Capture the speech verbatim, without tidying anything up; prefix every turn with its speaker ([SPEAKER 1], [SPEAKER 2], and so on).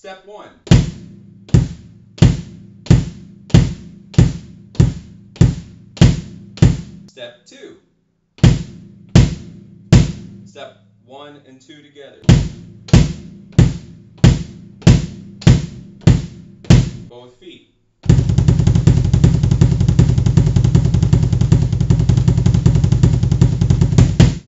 [SPEAKER 1] Step one. Step two. Step one and two together. Both feet.